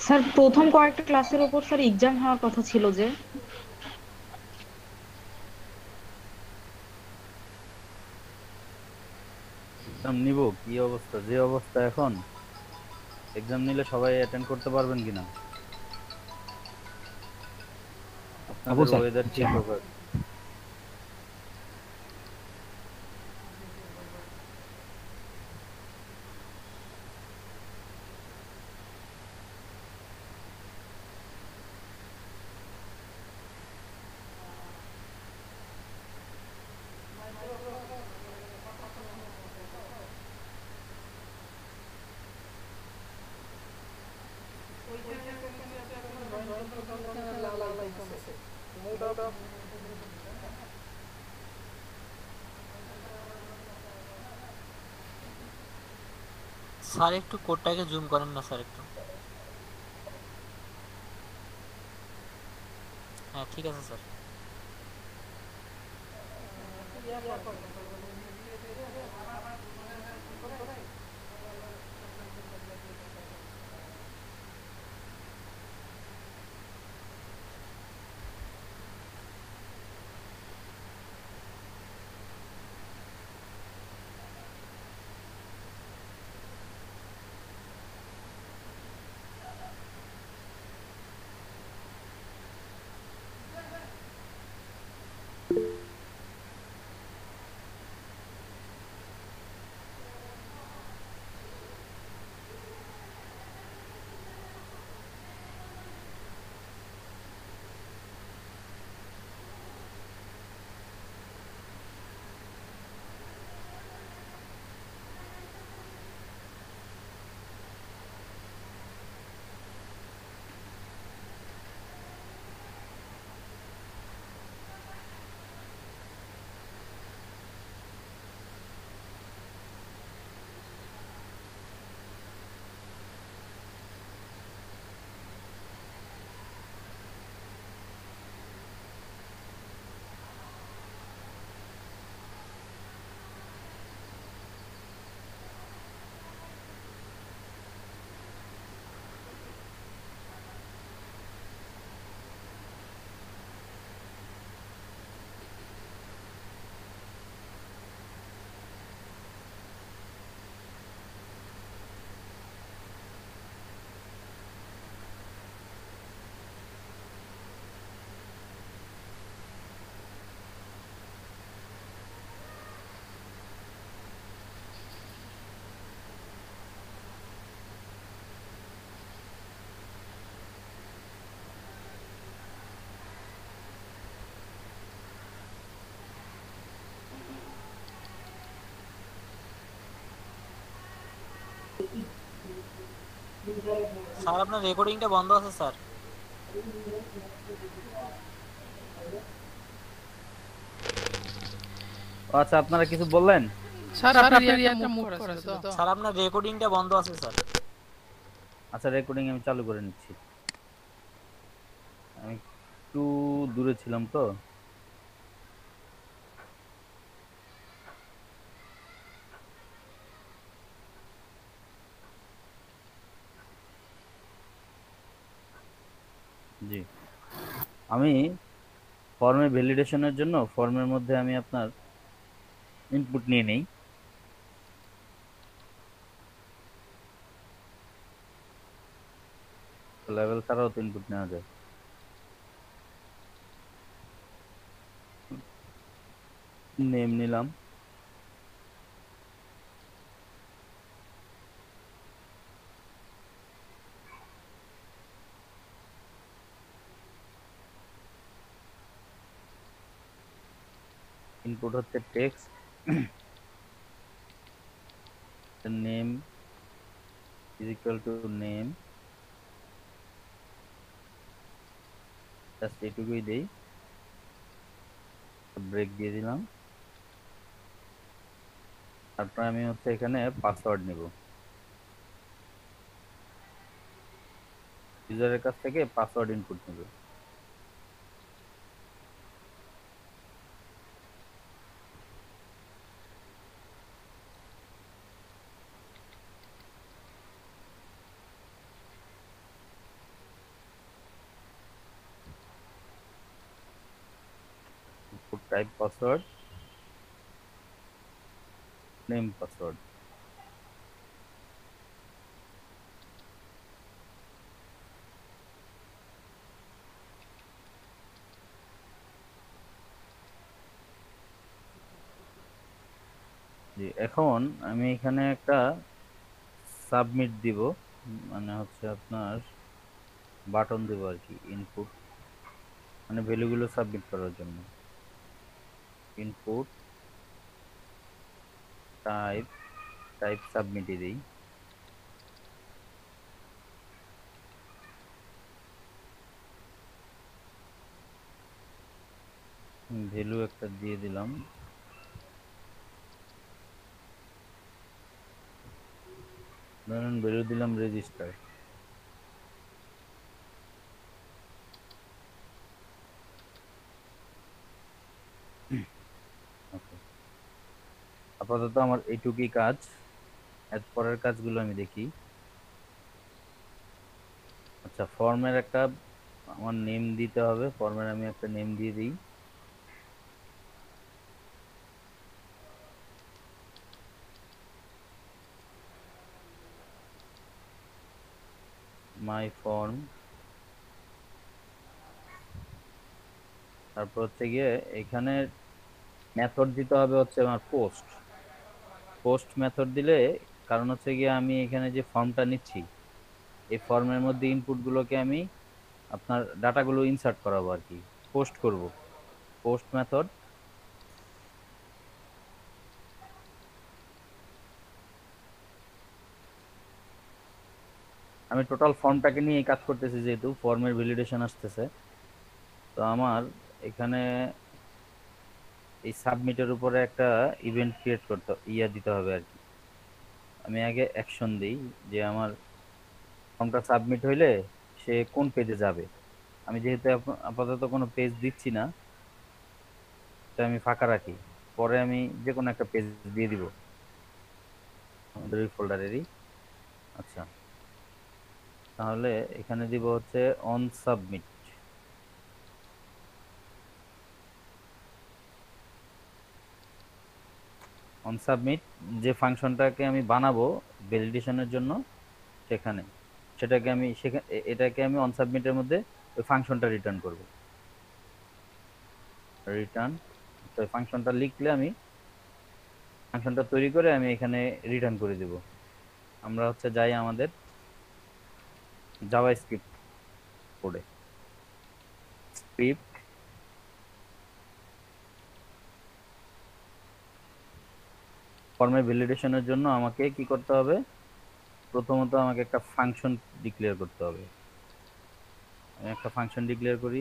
Sir প্রথম কয়েকটা ক্লাসের উপর স্যার এক্সাম হওয়ার কথা ছিল যে। এক্সাম নিব? কি অবস্থা, যে অবস্থা এখন! এক্সাম নিলে সবাই অ্যাটেন্ড করতে পারবেন কিনা? আবু আপনাদের স্যার। ওয়েদার আচ্ছা। ঠিক হোক আর কি। স্যার একটু কোডটাকে জুম করেন না স্যার একটু। হ্যাঁ ঠিক আছে স্যার। স্যার আপনার রেকর্ডিংটা বন্ধ আছে স্যার। আচ্ছা, আপনারা কিছু বললেন? স্যার আপনার ইয়ারটা মুভ করা ছিল তো। স্যার আপনার রেকর্ডিংটা বন্ধ আছে স্যার। আচ্ছা, রেকর্ডিং আমি চালু করে নিচ্ছি। আমি একটু দূরে ছিলাম তো। জি, আমি ফর্মে ভ্যালিডেশনের জন্য ফর্মের মধ্যে আমি আপনার ইনপুট নিয়ে নেই। লেভেল ছাড়াও তো ইনপুট নেওয়া যায়। নেম নিলাম। ইনপুট হচ্ছে text. Name is equal to name, just এটুকুই দেই। ব্রেক দিয়ে দিলাম। তারপর আমি হচ্ছে এখানে পাসওয়ার্ড নিব, ইউজারের কাছ থেকে পাসওয়ার্ড ইনপুট নিব। Type password, name password. জি, এখন আমি এখানে একটা সাবমিট দিব, মানে হচ্ছে আপনার বাটন দেবো আর কি, ইনপুট মানে ভ্যালুগুলো সাবমিট করার জন্য। ইনপুট টাইপ, টাইপ সাবমিটে দিই। ভ্যালু একটা দিয়ে দিলাম, ধরুন ভ্যালু দিলাম রেজিস্টার। ওকে, আপাতত আমার এইটুকুই কাজ। এর পরের কাজগুলো আমি দেখি। আচ্ছা, ফর্মের একটা আমার নেম দিতে হবে, ফর্মের আমি একটা নেম দিয়ে দিই। My form. তারপর হচ্ছে গিয়ে এখানে মেথড দিতে হবে হচ্ছে আমার পোস্ট। পোস্ট মেথড দিলে, কারণ হচ্ছে গিয়ে আমি এখানে যে ফর্মটা নিচ্ছি, এই ফর্মের মধ্যে ইনপুট গুলোকে আমি আপনার ডাটাগুলো ইনসার্ট করাবো আর কি, পোস্ট করব। Post method. আমি টোটাল ফর্মটাকে নিয়ে কাজ করতেছি, যেহেতু ফর্মের ভ্যালিডেশন আসতেছে, তো আমার এখানে এই সাবমিটের উপরে একটা ইভেন্ট ক্রিয়েট করতে দিতে হবে আর কি। আমি আগে অ্যাকশন দিই, যে আমার ফর্মটা সাবমিট হইলে সে কোন পেজে যাবে। আমি যেহেতু আপাতত কোনো পেজ দিচ্ছি না, তাই আমি ফাঁকা রাখি। পরে আমি যে কোনো একটা পেজ দিয়ে দিব আমাদের ওই ফোল্ডারেরই। আচ্ছা, তাহলে এখানে দিব হচ্ছে অন সাবমিট। অন সাবমিট যে ফাংশনটাকে আমি বানাবো ভ্যালিডেশনের জন্য, সেখানে সেটাকে আমি এটাকে আমি অন সাবমিটের মধ্যে ওই ফাংশনটা রিটার্ন করব। রিটার্ন, তো ফাংশনটা লিখলে আমি ফাংশনটা তৈরি করে আমি এখানে রিটার্ন করে দেব। আমরা হচ্ছে যাই আমাদের জাভা স্ক্রিপ্ট কোডে। স্ক্রিপ্ট, ফর্মের ভ্যালিডেশনের জন্য আমাকে কি করতে হবে, প্রথমত আমাকে একটা ফাংশন ডিক্লেয়ার করতে হবে। আমি একটা ফাংশন ডিক্লেয়ার করি।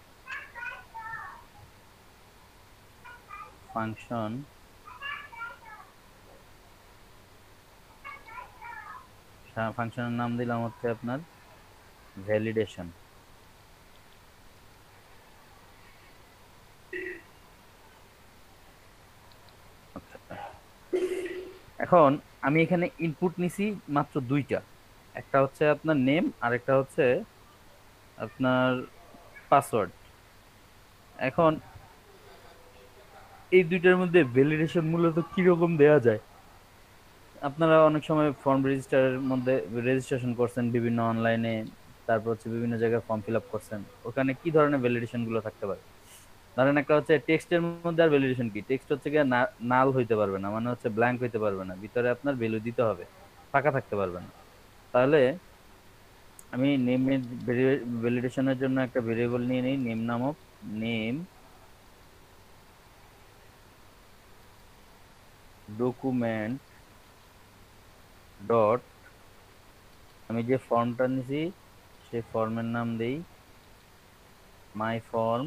ফাংশন, ফাংশনের নাম দিলাম হচ্ছে আপনার ভ্যালিডেশন। আচ্ছা, এখন আমি এখানে ইনপুট নিছি মাত্র দুইটা, একটা হচ্ছে আপনার নেম আর একটা হচ্ছে আপনার পাসওয়ার্ড। এখন এই দুইটার মধ্যে ভ্যালিডেশন মূলত কিরকম দেয়া যায়? আপনারা অনেক সময় ফর্ম রেজিস্টারের মধ্যে রেজিস্ট্রেশন করছেন বিভিন্ন অনলাইনে, তারপর হচ্ছে বিভিন্ন জায়গায় ফর্ম ফিল আপ করছেন, ওখানে কি ধরনের ভ্যালিডেশন গুলো থাকতে পারে? ধরেন একটা হচ্ছে টেক্সটের মধ্যে, আর ভ্যালিডেশন কি, টেক্সট হচ্ছে গিয়ে নাল হইতে পারবে না, মানে হচ্ছে ব্ল্যাঙ্ক হইতে পারবে না, ভিতরে আপনার ভ্যালু দিতে হবে, ফাঁকা থাকতে পারবে না। তাহলে আমি নেমের ভ্যালিডেশনের জন্য একটা ভেরিয়েবল নিয়ে নিই, নেম নামক। নেম ডকুমেন্ট ডট, আমি যে ফর্মটা নিছি সেই ফর্মের নাম দেই my form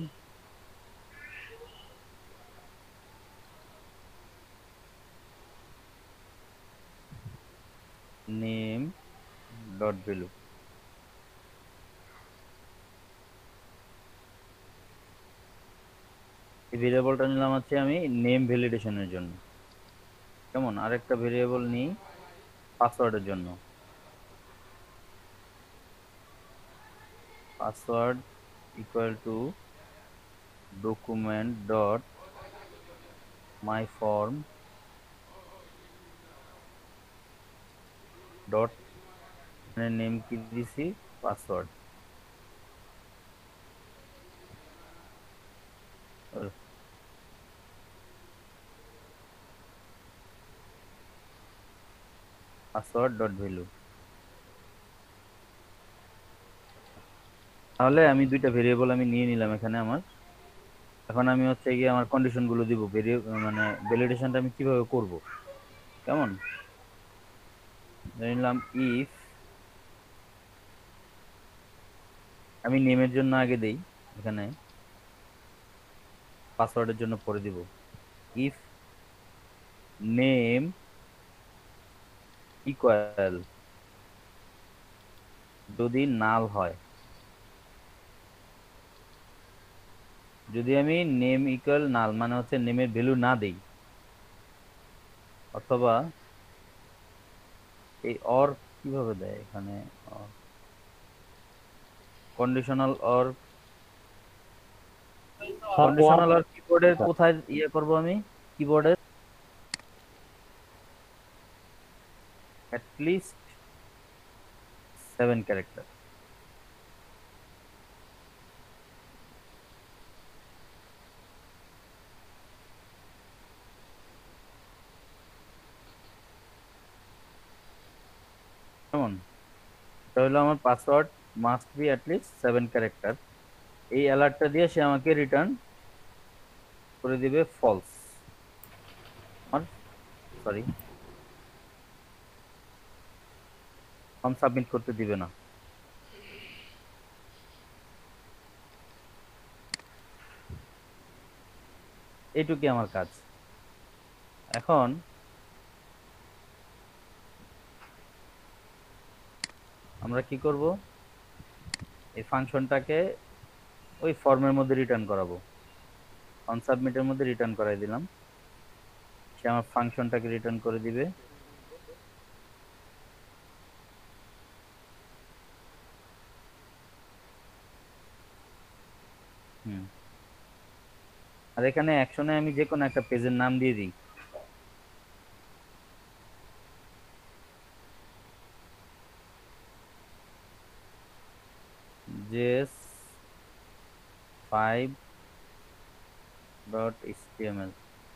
name dot value. এই ভেরিয়েবলটা নিলাম হচ্ছে আমি নেম ভ্যালিডেশনের জন্য। কেমন, আরেকটা ভেরিয়েবল নিই পাসওয়ার্ডের জন্য। Password equal to document dot my form dot name কি দিছি পাসওয়ার্ড পাসওয়ার্ড ডট ভ্যালু। তাহলে আমি দুইটা ভেরিয়েবল আমি নিয়ে নিলাম এখানে আমার। এখন আমি হচ্ছে গিয়ে আমার কন্ডিশন গুলো দিব, মানে ভ্যালিডেশনটা আমি কিভাবে করব কেমন। ধরে নিলাম ইফ আমি নেমের জন্য আগে দেই, এখানে পাসওয়ার্ডের জন্য পরে দিব। ইফ নেম ইকুয়াল, যদি নাল হয়, যদি আমি নেম ইকুয়াল নাল মানে হচ্ছে নেমের ভ্যালু না দেই, অথবা এই অর কিভাবে দেয় এখানে, কন্ডিশনাল অর, কন্ডিশনাল অর কিবোর্ডের কোথায় ইয়ে করব আমি, কিবোর্ডের at least 7 ক্যারেক্টার। কেমন, এটা হলো আমার password must be at 7 character. এই অ্যালার্টটা দিয়ে সে আমাকে রিটার্ন করে দিবে ফলস, সরি ফর্ম সাবমিট করতে দিবে না। এইটুকুই আমার কাজ। এখন আমরা কি করব, এই ফাংশনটাকে ওই ফর্মের মধ্যে রিটার্ন করাবো। অন সাবমিটের মধ্যে রিটার্ন করাই দিলাম, সে আমার ফাংশনটাকে রিটার্ন করে দিবে। হুম, আর এখানে অ্যাকশনে আমি যে কোনো একটা পেজের নাম দিয়ে দিই। js5.html,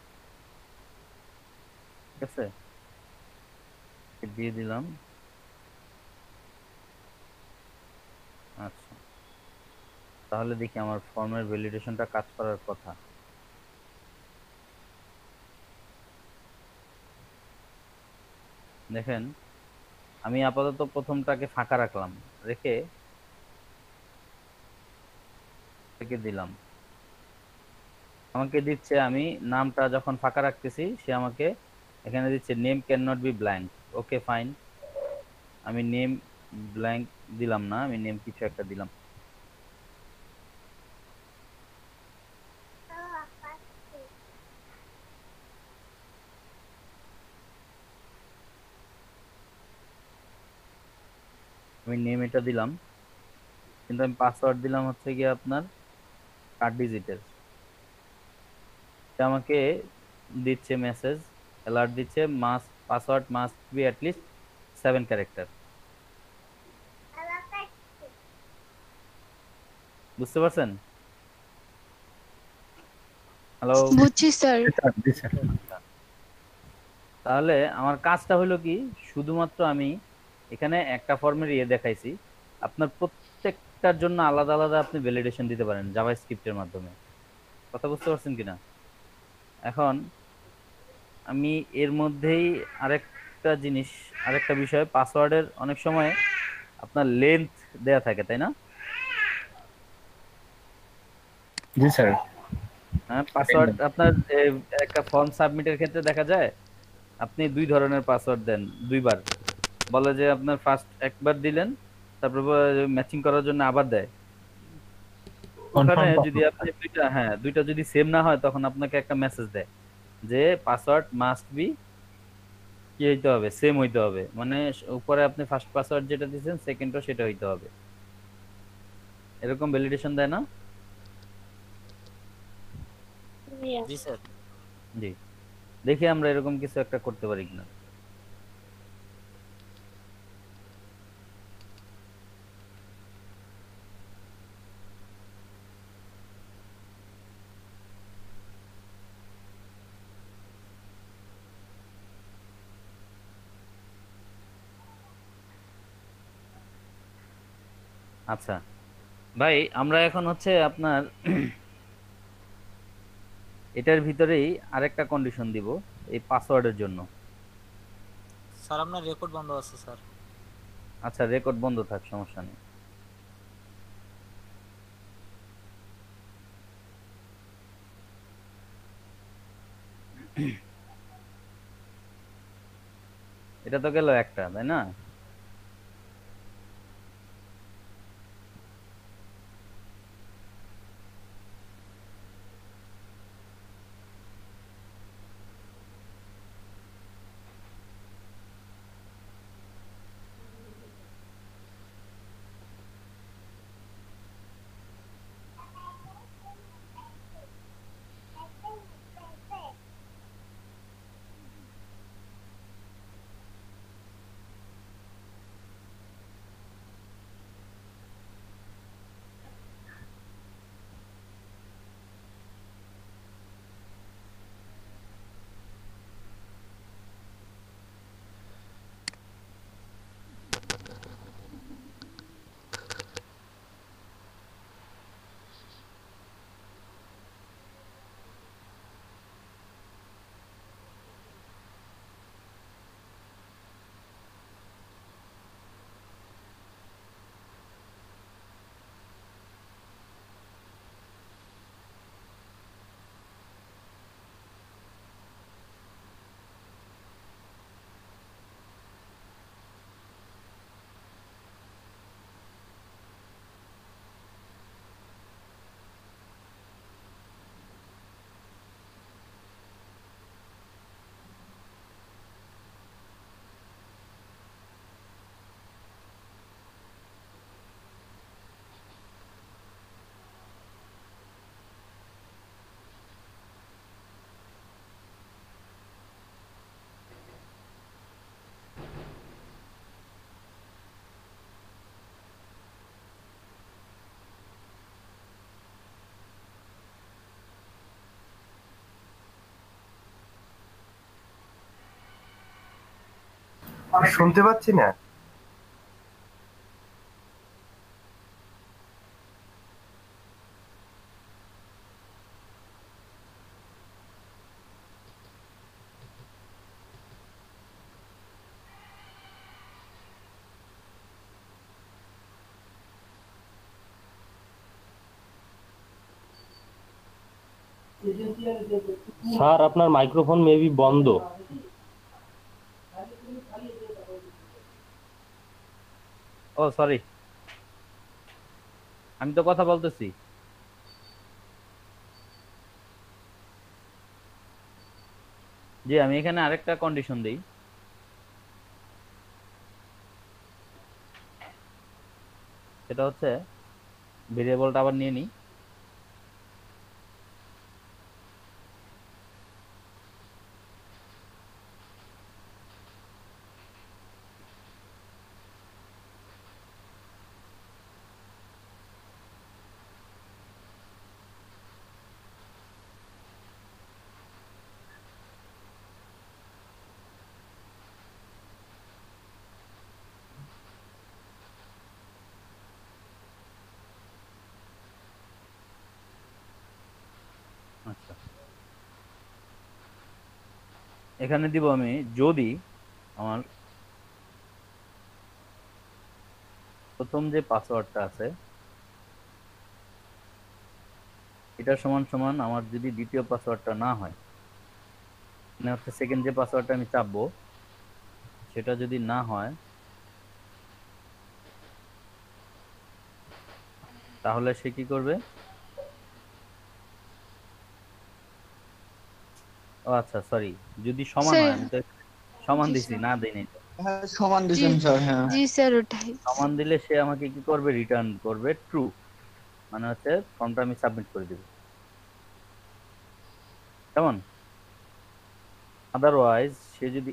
ঠিক আছে, দিয়ে দিলাম। আচ্ছা, তাহলে দেখি আমার ফর্মের ভ্যালিডেশনটা কাজ করার কথা। দেখেন আমি আপাতত প্রথমটাকে ফাঁকা রাখলাম, রেখে দিলাম, আমাকে দিচ্ছে, আমি নামটা যখন ফাঁকা রাখতেছি সে আমাকে এখানে দিচ্ছে name cannot be blank. Okay fine, আমি নেম ব্ল্যাঙ্ক দিলাম না, আমি নেম কিছু একটা দিলাম। আমি নেম এটা দিলাম, কিন্তু আমি পাসওয়ার্ড দিলাম হচ্ছে গিয়ে আপনার 8 ডিজিটের। আমাকে দিচ্ছে মেসেজ, অ্যালার্ট দিচ্ছে, password must be at 7 character. বুঝতে পারছেন? হ্যালো, বুঝছি স্যার। তাহলে আমার কাজটা হলো কি, শুধুমাত্র আমি এখানে একটা ফর্মের ইয়ে দেখাইছি, আপনার প্রত্যেকটার জন্য আলাদা আলাদা আপনি ভ্যালিডেশন দিতে পারেন জাভাস্ক্রিপ্টের মাধ্যমে। কথা বুঝতে পারছেন কিনা? এখন আমি এর মধ্যেই আরেকটা জিনিস, আরেকটা বিষয়, পাসওয়ার্ডের অনেক সময় আপনার লেন্থ দেয়া থাকে, তাই না? জি স্যার। হ্যাঁ, পাসওয়ার্ড আপনার একটা ফর্ম সাবমিটের ক্ষেত্রে দেখা যায় আপনি দুই ধরনের পাসওয়ার্ড দেন দুইবার, বলে যে আপনার ফার্স্ট একবার দিলেন, তারপর ম্যাচিং করার জন্য আবার দেয়। ওখানে যদি আপনি দুইটা, হ্যাঁ দুইটা যদি সেম না হয় তখন আপনাকে একটা মেসেজ দেয় যে পাসওয়ার্ড মাস্ট বি কি হইতে হবে, সেম হইতে হবে, মানে উপরে আপনি ফার্স্ট পাসওয়ার্ড যেটা দিয়েছেন সেকেন্ডও সেটা হইতে হবে। এরকম ভ্যালিডেশন দেয় না? জি স্যার। জি, দেখি আমরা এরকম কিছু একটা করতে পারি কিনা। আচ্ছা ভাই, আমরা এখন হচ্ছে আপনার এটার ভিতরেই আরেকটা কন্ডিশন দিব এই পাসওয়ার্ডের জন্য। স্যার আপনার রেকর্ড বন্ধ আছে স্যার। আচ্ছা, রেকর্ড বন্ধ থাক, সমস্যা নেই। এটা তো গেল একটা, তাই না? শুনতে পাচ্ছি না। স্যার আপনার মাইক্রোফোন মেবি বন্ধ। ও সরি, আমি তো কথা বলতেছি। জি, আমি এখানে আরেকটা কন্ডিশন দেই। সেটা হচ্ছে ভেরিয়েবলটা আবার নিয়ে নিই। আচ্ছা, এখানে দিব আমি যদি আমার প্রথম যে পাসওয়ার্ডটা আছে এটা সমান সমান আমার যদি দ্বিতীয় পাসওয়ার্ডটা না হয়, মানে হচ্ছে সেকেন্ড যে পাসওয়ার্ডটা আমি চাপবো সেটা যদি না হয়, তাহলে সে কি করবে? ও আচ্ছা সরি, যদি সমান স্যার হয়, আমি তো সমান জি দিছি, স্যার না দেই নাই তো। হ্যাঁ সমান জি দিছেন স্যার, হ্যাঁ। জি স্যার ওটাই। সমান দিলে সে আমাকে কি করবে? রিটার্ন করবে ট্রু, মানে হচ্ছে ফর্মটা আমি সাবমিট করে দিব। কেমন? আদারওয়াইজ সে যদি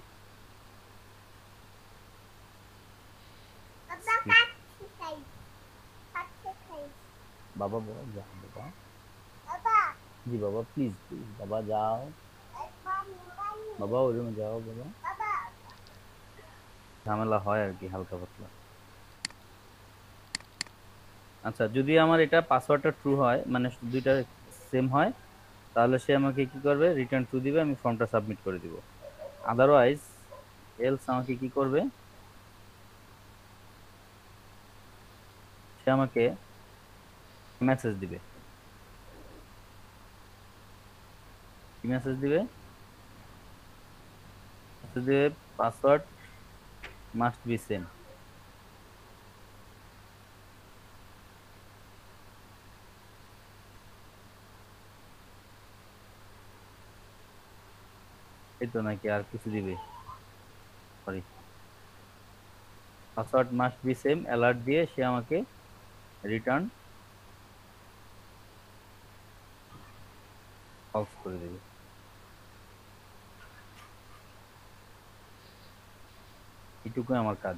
বাবা বাবা যাও বাবা, জি বাবা প্লিজ প্লিজ বাবা যাও, বাবা ওই রুমে যাও বাবা, ঝামেলা হয় আর কি হালকা পাতলা। আচ্ছা যদি আমার এটা পাসওয়ার্ডটা ট্রু হয়, মানে দুইটা সেম হয়, তাহলে সে আমাকে কি করবে, রিটার্ন ট্রু দিবে, আমি ফর্মটা সাবমিট করে দিব। আদারওয়াইজ এলস আমাকে কি করবে, সে আমাকে মেসেজ দিবে। কি মেসেজ দিবে? মেসেজ দিবে পাসওয়ার্ড মাস্ট বি সেম। এই তো নাকি আর কিছু দিবে? Sorry, password must be same alert দিয়ে সে আমাকে রিটার্ন ফলস করে দেবে। এইটুকুই আমার কাজ।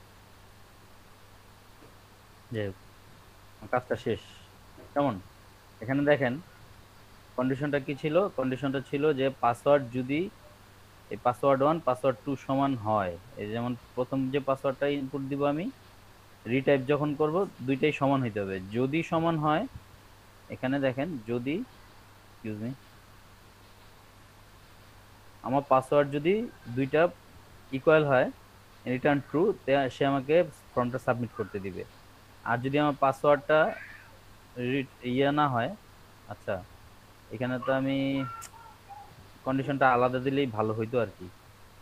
যাই হোক, আমার কাজটা শেষ। কেমন? এখানে দেখেন কন্ডিশনটা কি ছিল, কন্ডিশনটা ছিল যে পাসওয়ার্ড যদি এই পাসওয়ার্ড 1 পাসওয়ার্ড 2 সমান হয়, এই যেমন প্রথম যে পাসওয়ার্ডটা ইনপুট দিব আমি, রিটাইপ যখন করব দুইটাই সমান হইতে হবে। যদি সমান হয়, এখানে দেখেন যদি এক্সকিউজ মি, আমার পাসওয়ার্ড যদি দুইটা ইকুয়াল হয়, রিটার্ন ট্রু, সে আমাকে ফর্মটা সাবমিট করতে দিবে। আর যদি আমার পাসওয়ার্ডটা ইয়ে না হয়, আচ্ছা এখানে তো আমি কন্ডিশনটা আলাদা দিলেই ভালো হইতো আর কি।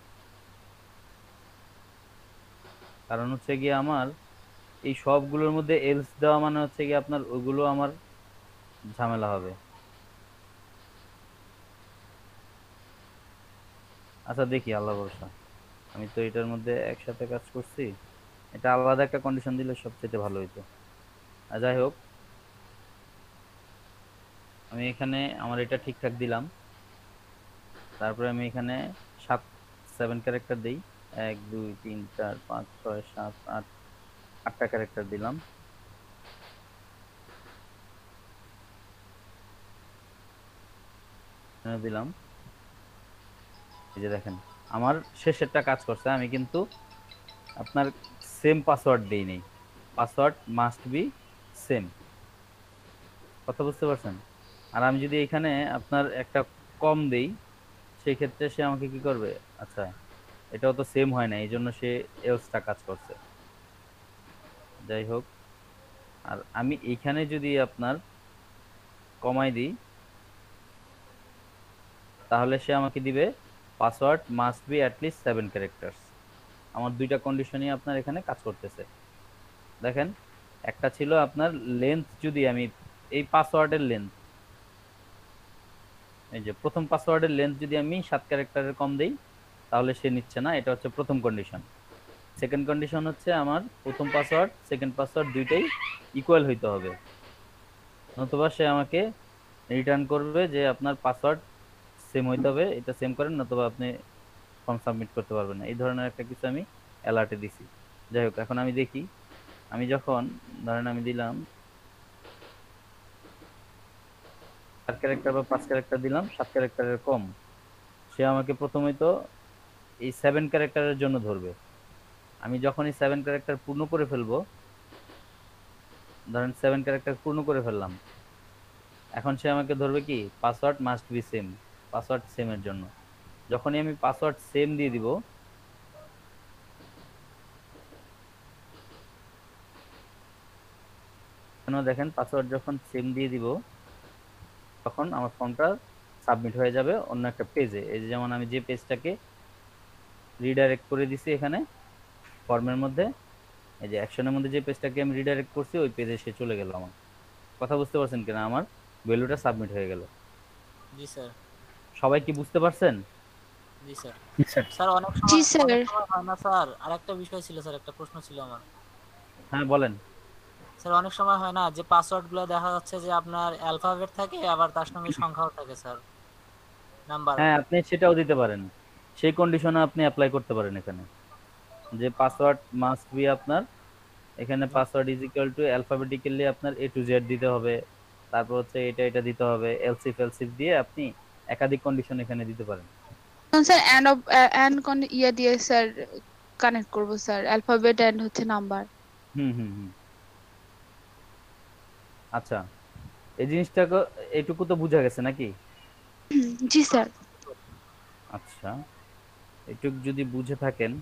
কারণ হচ্ছে গিয়ে আমার এই সবগুলোর মধ্যে এলস দেওয়া মানে হচ্ছে গিয়ে আপনার ওইগুলো আমার ঝামেলা হবে। আচ্ছা দেখি, আল্লাহ ভরসা। আমি তো এটার মধ্যে একসাথে কাজ করছি, এটা আলাদা একটা কন্ডিশন দিলে সবচেয়ে ভালো হইতো। আর যাই হোক, আমি এখানে আমার এটা ঠিকঠাক দিলাম। তারপরে আমি এখানে 7 ক্যারেক্টার দিই, 1 2 3 4 5 6 7 8 8টা ক্যারেক্টার দিলাম। দিলাম, এই যে দেখেন আমার শেষেরটা কাজ করছে। আমি কিন্তু আপনার সেম পাসওয়ার্ড দেই নেই, পাসওয়ার্ড মাস্ট বি সেম। কথা বুঝতে পারছেন? আর আমি যদি এখানে আপনার একটা কম দেই, সেই ক্ষেত্রে সে আমাকে কি করবে, আচ্ছা এটাও তো সেম হয় না, এই জন্য সে এলসটা কাজ করছে। যাই হোক, আর আমি এইখানে যদি আপনার কমাই দিই, তাহলে সে আমাকে দিবে password must be at least 7 characters. আমার দুইটা কন্ডিশনই আপনার এখানে কাজ করতেছে। দেখেন, একটা ছিল আপনার লেন্থ, যদি আমি এই পাসওয়ার্ডের লেন্থ, এই যে প্রথম পাসওয়ার্ডের লেন্থ যদি আমি 7 ক্যারেক্টারের কম দেই, তাহলে সে নিচ্ছে না। এটা হচ্ছে প্রথম কন্ডিশন। সেকেন্ড কন্ডিশন হচ্ছে আমার প্রথম পাসওয়ার্ড সেকেন্ড পাসওয়ার্ড দুইটাই ইকুয়াল হইতে হবে, নতুবা সে আমাকে রিটার্ন করবে যে আপনার পাসওয়ার্ড সেম হইতে হবে, এটা সেম করেন, নতুবা আপনি ফর্ম সাবমিট করতে পারবেন না। এই ধরনের একটা কিছু আমি অ্যালার্টে দিছি। যাই হোক, এখন আমি দেখি, আমি যখন ধরেন আমি দিলাম 4 ক্যারেক্টার বা 5 ক্যারেক্টার দিলাম, 7 ক্যারেক্টারের কম, সে আমাকে প্রথমেই তো এই 7 ক্যারেক্টারের জন্য ধরবে। আমি যখন এই 7 ক্যারেক্টার পূর্ণ করে ফেলবো, ধরেন 7 ক্যারেক্টার পূর্ণ করে ফেললাম, এখন সে আমাকে ধরবে কি password must be same, password same এর জন্য। যখনই আমি পাসওয়ার্ড সেম দিয়ে দিব, দেখেন পাসওয়ার্ড যখন সেম দিয়ে দিব, তখন আমার ফর্মটা সাবমিট হয়ে যাবে অন্য একটা পেজে। এই যে যেমন আমি যে পেজটাকে রিডাইরেক্ট করে দিছি এখানে ফর্মের মধ্যে, এই যে অ্যাকশনের মধ্যে যে পেজটাকে আমি রিডাইরেক্ট করছি, ওই পেজে সে চলে গেল। আমার কথা বুঝতে পারছেন কিনা? আমার ভ্যালুটা সাবমিট হয়ে গেল। জি স্যার। সবাই কি বুঝতে পারছেন? জি স্যার। স্যার অনেক জি সময় স্যার। হয় না স্যার, আরেকটা বিষয় ছিল স্যার, একটা প্রশ্ন ছিল আমার। হ্যাঁ বলেন। স্যার অনেক সময় হয় না যে পাসওয়ার্ড গুলো দেখা যাচ্ছে যে আপনার অ্যালফাবেট থাকে, আবার তার সঙ্গে সংখ্যাও থাকে স্যার, নাম্বার। হ্যাঁ আপনি সেটাও দিতে পারেন। সেই কন্ডিশনে আপনি অ্যাপ্লাই করতে পারেন এখানে, যে পাসওয়ার্ড মাস্ট বি আপনার, এখানে password is equal to alphabetically আপনার এ টু জেড দিতে হবে, তারপর হচ্ছে এটা এটা দিতে হবে, এলসিফ এলসিফ দিয়ে আপনি একাধিক কন্ডিশন এখানে দিতে পারেন। স্যার এন্ড কোন ইয়ে দিয়ে স্যার কানেক্ট করব স্যার, অ্যালফাবেট এন্ড হচ্ছে নাম্বার। হুম হুম হুম। আচ্ছা, এই জিনিসটা এইটুকু তো বোঝা গেছে নাকি? জি স্যার। আচ্ছা, এইটুক যদি বুঝে থাকেন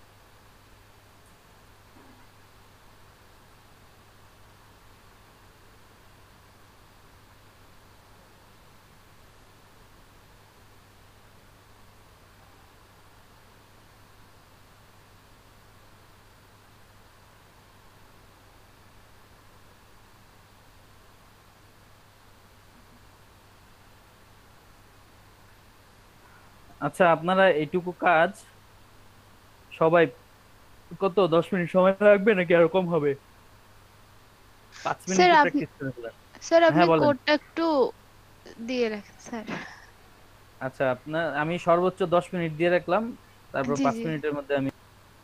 আচ্ছা, আপনারা এইটুকু কাজ সবাই কত 10 মিনিট সময় লাগবে নাকি আর কম হবে? 5 স্যার মিনিটে আপনি প্র্যাকটিস করে ফেলেন। স্যার আপনি হ্যাঁ বলেন। কোডটা একটু দিয়ে রাখেন স্যার। আচ্ছা, আপনার আমি সর্বোচ্চ 10 মিনিট দিয়ে রাখলাম, তারপর জি 5 জি। মিনিটের মধ্যে আমি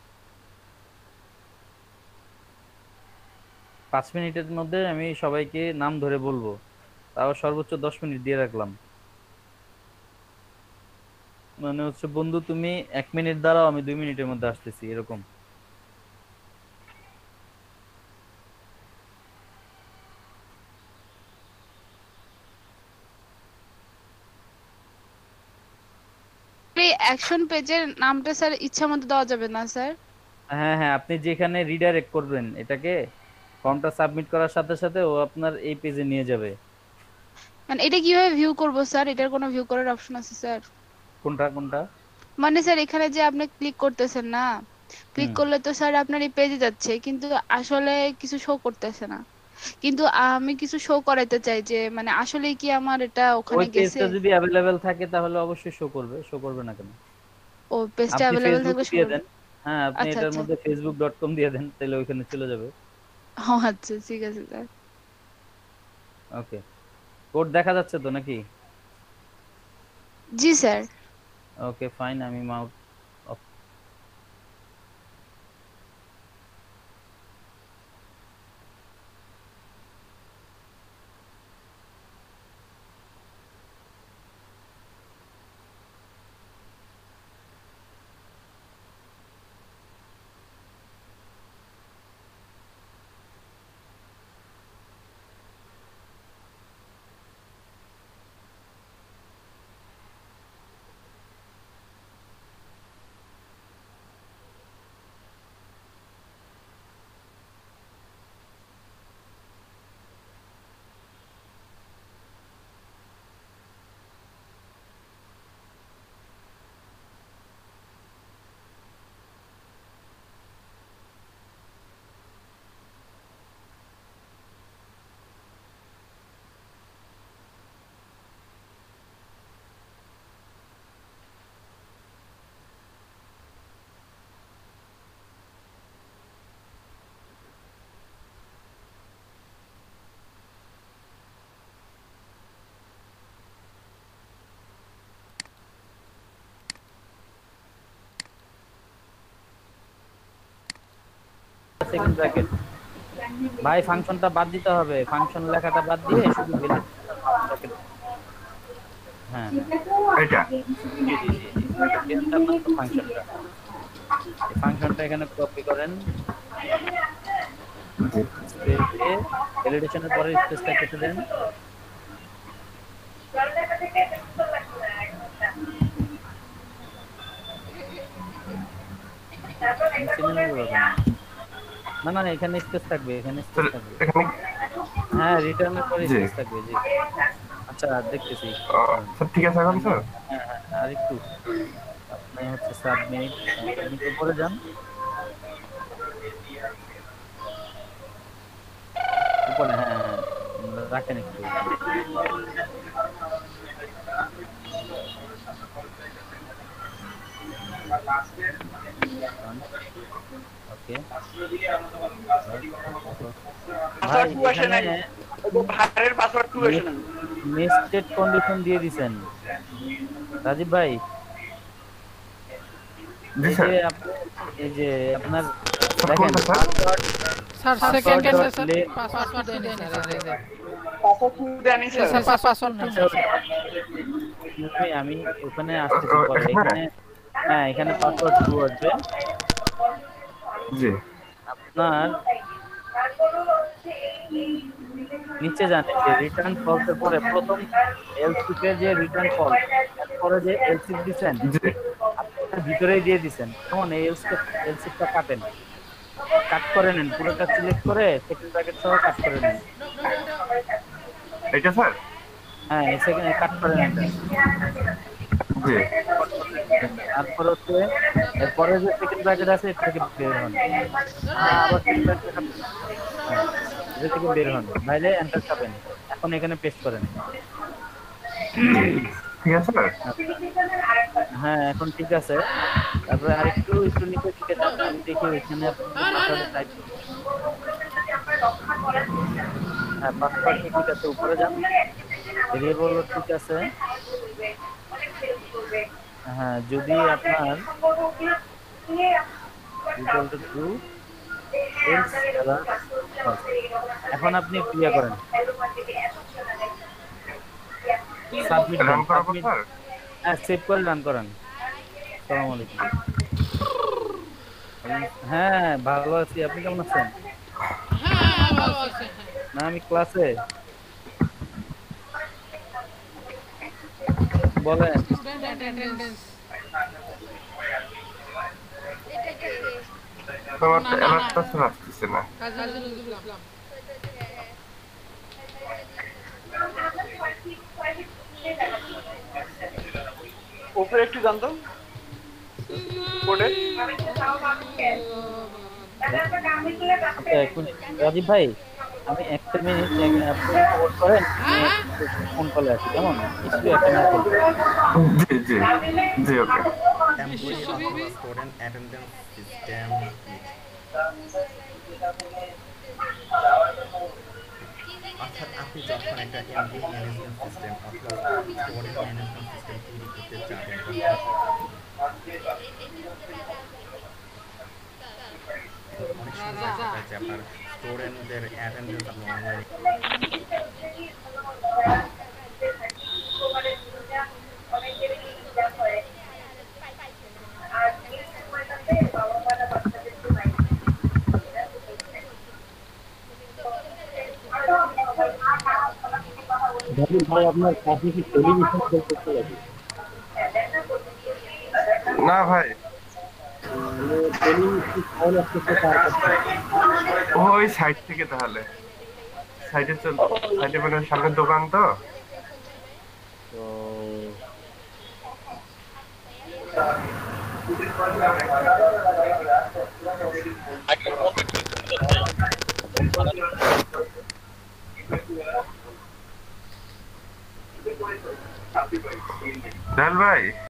5 মিনিটের মধ্যে আমি সবাইকে নাম ধরে বলবো, তাও সর্বোচ্চ 10 মিনিট দিয়ে রাখলাম। মানে হচ্ছে বন্ধু তুমি 1 মিনিট দাঁড়াও, আমি 2 মিনিটের মধ্যে আসতেছি, এরকম। এই অ্যাকশন পেজের নামটা স্যার ইচ্ছা মতো দেওয়া যাবে না স্যার? হ্যাঁ হ্যাঁ, আপনি যেখানে রিডাইরেক্ট করবেন এটাকে, ফর্মটা সাবমিট করার সাথে সাথে ও আপনার এই পেজে নিয়ে যাবে। মানে এটা কিভাবে ভিউ করব স্যার? এটার কোনো ভিউ করার অপশন আছে স্যার? কোনটা কোনটা? মানে স্যার এখানে যে আপনি ক্লিক করতেছেন না, ক্লিক হুম। করলে তো স্যার আপনার এই পেজে যাচ্ছে, কিন্তু আসলে কিছু শো করতেছে না। কিন্তু আমি কিছু শো করাইতে চাই যে মানে আসলে কি আমার এটা ওই ওখানে গেছে। পেজটা যদি অ্যাভেলেবেল থাকে তাহলে অবশ্যই শো করবে, শো করবে না কেন? ও পেজটা আপনি অ্যাভেলেবেল ফেসবুক থাকলে শো দিয়ে করবে। দেন। হ্যাঁ, আপনি আচ্ছা এটার আচ্ছা। মধ্যে facebook.com দিয়ে দেন, তাহলে ওইখানে চলে যাবে। ও আচ্ছা ঠিক আছে স্যার। ওকে, কোড দেখা যাচ্ছে তো নাকি? জি স্যার। ওকে ফাইন, আমি মাউস অফ। সেকেন্ড ব্র্যাকেট ভাই, ফাংশনটা বাদ দিতে হবে, ফাংশন লেখাটা বাদ দিয়ে শুধু ব্র্যাকেট। হ্যাঁ এটা জি জি জি জি, এটা চেঞ্জ করবেন তো ফাংশনটা। এই ফাংশনটা এখানে কপি করেন, স্পেসে ভ্যালিডেশনের পরে স্পেসটা কেটে দেন। নিচে নেমে যাবেন। না না না, এখানে স্পেস থাকবে, এখানে স্পেস থাকবে। এখানে হ্যাঁ, রিটার্নের পরে জি স্পেস থাকবে, জি। আচ্ছা দেখতেছি। স্যার ঠিক আছে এখন স্যার। হ্যাঁ হ্যাঁ, আর একটু আপনি হচ্ছে সাবমিট, সাবমিট উপরে যান, উপরে। হ্যাঁ হ্যাঁ, রাখেন একটু উপরে। ওকে ভাই, এখানে নেস্টেড কন্ডিশন দিয়ে দিছেন রাজীব ভাই। জি এই স্যার। যে আপনি এই যে আপনার স্যার দেখেন কোনটা sir? Password sir Password second dot sir length। Password দেন স্যার এই যে স্যার স্যার পাসওয়ার্ড নেই স্যার আমি ওখানে আসতেছি পরে এখানে? এখানে। হ্যাঁ এখানে পাসওয়ার্ড ট্রু আসবে। জি আপনার নিচে জানেন যে রিটার্ন ফলসের পরে প্রথম এলসিফের যে রিটার্ন ফলস পরে যে এলসিফ দিছেন জি আপনি ভিতরেই দিয়ে দিছেন, তখন এই এলসিফটা কাটেন, কাট করে নেন, পুরোটা সিলেক্ট করে সেকেন্ড ব্র্যাকেট সহ কাট করে নেন। এটা স্যার? হ্যাঁ এই সেকেন্ড কাট করে নেন। জি তারপর হচ্ছে এরপরে যে সেকেন্ড ব্র্যাকেট আছে এটা থেকে বের হন, আবার সেকেন্ড ব্র্যাকেট এটা থেকে বের হন, বাইরে এন্টার চাপেন, এখন এখানে পেস্ট করেন। ঠিক আছে স্যার। হ্যাঁ এখন ঠিক আছে। তারপরে আরেকটু একটু নিচে দিকে যান, আমি দেখি ওইখানে পাসওয়ার্ড টাইপ। হ্যাঁ পাসওয়ার্ড ঠিক আছে, উপরে যান, ভেরিয়েবল ঠিক আছে। হ্যাঁ যদি আপনার ইকুয়াল টু ট্রু এলস এখন আপনি ক্লিয়ার করেন, সাবমিট রান দেন, করাবো সাবমিট। স্যার? হ্যাঁ সেভ করে রান করেন। আসসালামু আলাইকুম। হ্যাঁ ভালো আছি, আপনি কেমন আছেন? হ্যাঁ ভালো আছে না আমি ক্লাসে। বলেন। স্টুডেন্ট অ্যাটেন্ডেন্স আমার তো অ্যালার্টটা স্যার আসতেছে না। কাজী নজরুল ইসলাম উপরে একটু জানতো কোডে আচ্ছা এখন রাজীব ভাই আমি একটা মিনিট আপনি ওয়েট করেন, ফোন কলে আছি কেমন, একটু একটা মিনিট। জি জি জি ওকে। এমপ্লয়ি অথবা স্টুডেন্ট অ্যাটেন্ডেন্স সিস্টেম। অর্থাৎ আপনি যখন একটা এমপ্লয়ি ম্যানেজমেন্ট সিস্টেম অথবা স্টুডেন্ট ম্যানেজমেন্ট সিস্টেম তৈরি করতে যাবেন অনেক সময় দেখা যায় যে আপনার স্টুডেন্টদের অ্যাটেন্ডেন্স আপনি অনলাইনে ভাই আপনার কাছে কি টেলিভিশন চলতে লাগে? না ভাই টেলিভিশন সাউন্ড আসতেছে তার কাছে। ওই সাইড থেকে, তাহলে সাইডে চল, সাইডে মানে সামনের দোকান তো। ভাই